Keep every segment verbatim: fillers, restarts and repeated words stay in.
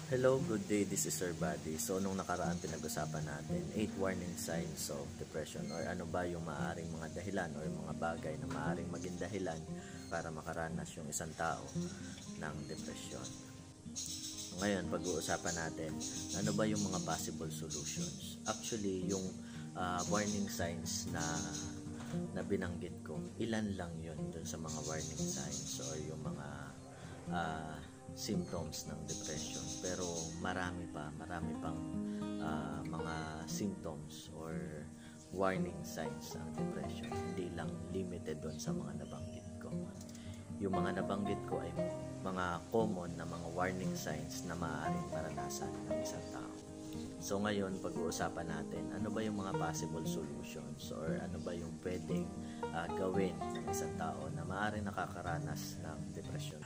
Hello, good day. This is Sir Buddy. So, nung nakaraan pinag-usapan natin, eight warning signs of depression or ano ba yung maaring mga dahilan or mga bagay na maaring maging dahilan para makaranas yung isang tao ng depression. Ngayon, pag-uusapan natin, ano ba yung mga possible solutions? Actually, yung uh, warning signs na na binanggit ko, ilan lang yun dun sa mga warning signs or yung mga uh, symptoms ng depression, pero marami pa marami pang uh, mga symptoms or warning signs ng depression, hindi lang limited doon sa mga nabanggit ko. Yung mga nabanggit ko ay mga common na mga warning signs na maaaring maranasan ng isang tao. So ngayon, pag-uusapan natin, ano ba yung mga possible solutions or ano ba yung pwedeng uh, gawin ng isang tao na maaaring nakakaranas ng depression.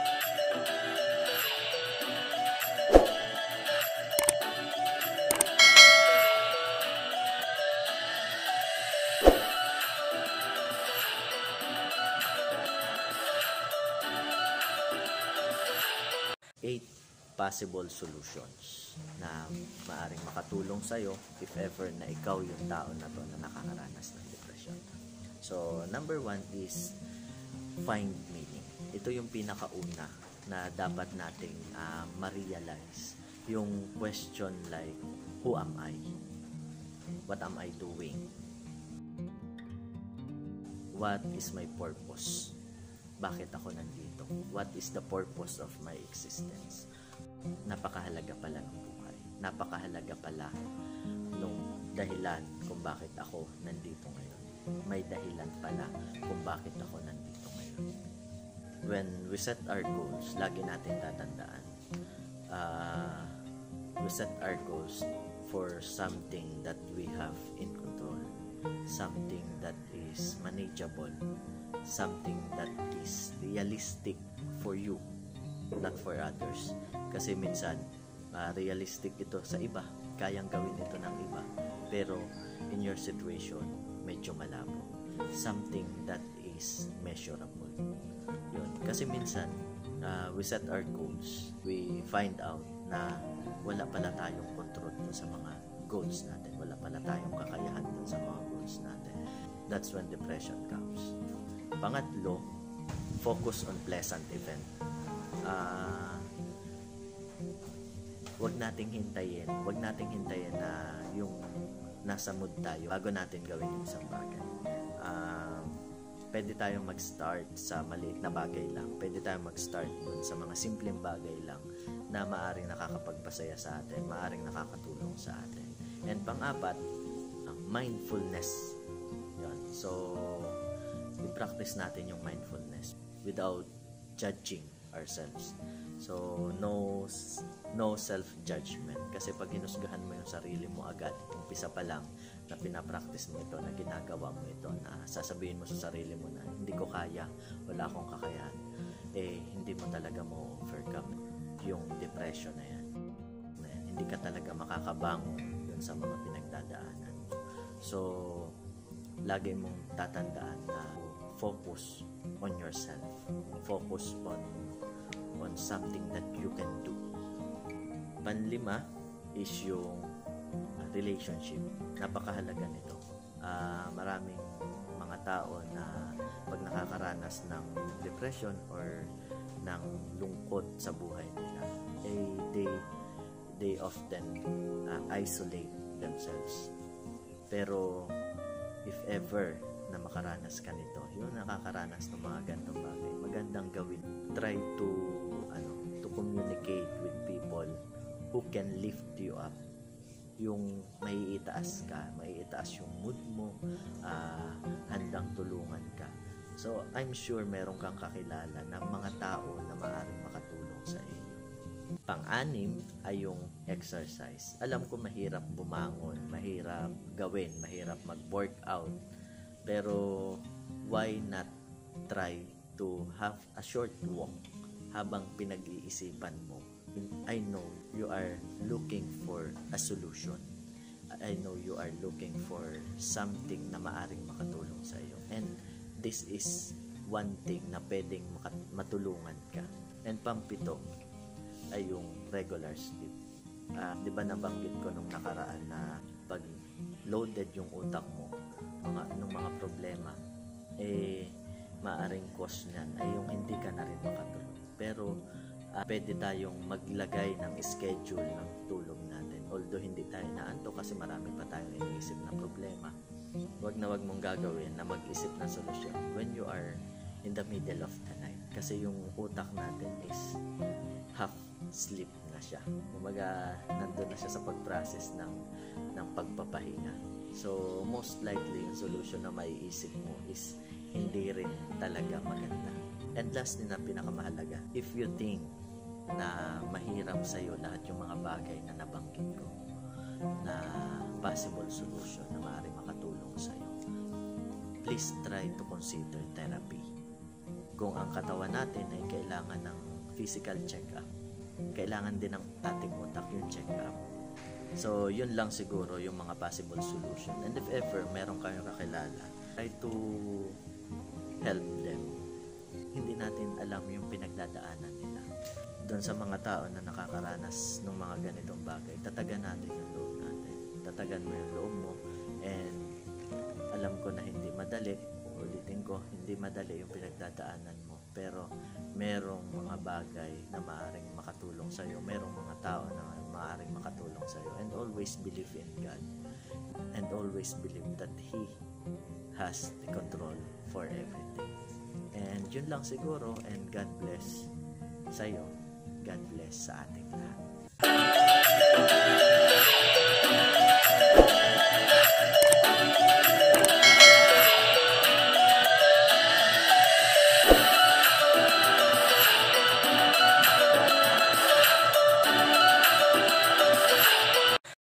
Eight possible solutions na maaring makatulong sa'yo if ever na ikaw yung tao na to na nakakaranas ng depression. So, number one is find meaning. Ito yung pinakauna na dapat nating uh, ma-realize. Yung question like, who am I? What am I doing? What is my purpose? Bakit ako nandito? What is the purpose of my existence? Napakahalaga pala ng buhay. Napakahalaga pala nung dahilan kung bakit ako nandito ngayon. May dahilan pala kung bakit ako nandito ngayon. When we set our goals, lagi natin tatandaan, uh, we set our goals for something that we have in control, something that is manageable, something that is realistic for you, not for others. Kasi minsan, uh, realistic ito sa iba, kayang gawin ito ng iba, pero in your situation, medyo malabo. Something that is measurable. Yun. Kasi minsan, uh, we set our goals, we find out na wala pala tayong control dun sa mga goals natin, wala pala tayong kakayahan dun sa mga goals natin. That's when depression comes. Pangatlo, focus on pleasant event. Uh, wag nating hintayin, wag nating hintayin na yung nasa mood tayo bago natin gawin yung isang bagay. Uh, pwede tayong mag-start sa maliit na bagay lang. Pwede tayong mag-start dun sa mga simpleng bagay lang na maaring nakakapagpasaya sa atin, maaring nakakatulong sa atin. And pang-apat, ang mindfulness. Yan. So, i-practice natin yung mindfulness without judging ourselves. So, no no self-judgment. Kasi pag hinusgahan mo yung sarili mo agad, umpisa pa lang na pinapractice mo ito, na ginagawa mo ito, na sasabihin mo sa sarili mo na hindi ko kaya, wala akong kakayahan, eh, hindi mo talaga mo overcome yung depression na yan. Na yan. Hindi ka talaga makakabangon dun sa mga pinagdadaanan mo. So, lagi mong tatandaan na focus on yourself. Focus on on something that you can do. Panlima is yung relationship. Napakahalaga nito. Uh, maraming mga tao na pag nakakaranas ng depression or ng lungkot sa buhay nila, eh, they they often uh, isolate themselves. Pero if ever na makaranas ka nito, yung nakakaranas ng mga ganitong bagay, magandang gawin. Try to ano, to communicate with people who can lift you up. Yung maiitaas ka, maiitaas yung mood mo, uh, handang tulungan ka. So, I'm sure meron kang kakilala ng mga tao na maaaring makatulong sa iyo. Pang-anim ay yung exercise. Alam ko mahirap bumangon, mahirap gawin, mahirap mag-workout. Pero why not try to have a short walk habang pinag-iisipan mo? I know you are looking for a solution. I know you are looking for something na maaring makatulong sa iyo. And this is one thing na pwedeng matulungan ka. And pampito, ay yung regular sleep. Uh, di ba nabanggit ko nung nakaraan na pag loaded yung utak mo mga, nung mga problema, eh maaring cause niyan ay yung hindi ka na rin makatulog. Pero uh, pwede tayong maglagay ng schedule ng tulog natin. Although hindi tayo naanto kasi marami pa tayong iniisip na problema, wag na wag mong gagawin na mag-isip ng solusyon when you are in the middle of the night. Kasi yung utak natin is half sleep na siya. Kumaga, nandun na siya sa pag-process ng, ng pagpapahinga. So, most likely, yung solution na maiisip mo is hindi rin talaga maganda. And lastly na pinakamahalaga, if you think na mahirap sa'yo lahat yung mga bagay na nabanggit ko, na possible solution na maaaring makatulong sa'yo, please try to consider therapy. Kung ang katawan natin ay kailangan ng physical check-up, kailangan din ng ating utak yung check-up. So, yun lang siguro yung mga possible solution. And if ever meron kayong kakilala, try to help them. Hindi natin alam yung pinagdadaanan nila. Doon sa mga tao na nakakaranas ng mga ganitong bagay, tatagan natin yung loob natin. Tatagan mo yung loob mo. And alam ko na hindi madali, ulitin ko, hindi madali yung pinagdadaanan mo. Pero merong mga bagay na maaaring makatulong sa'yo. Merong mga tao na maaaring makatulong sa'yo. And always believe in God. And always believe that He has the control for everything. And yun lang siguro. And God bless sa'yo. God bless sa ating lahat.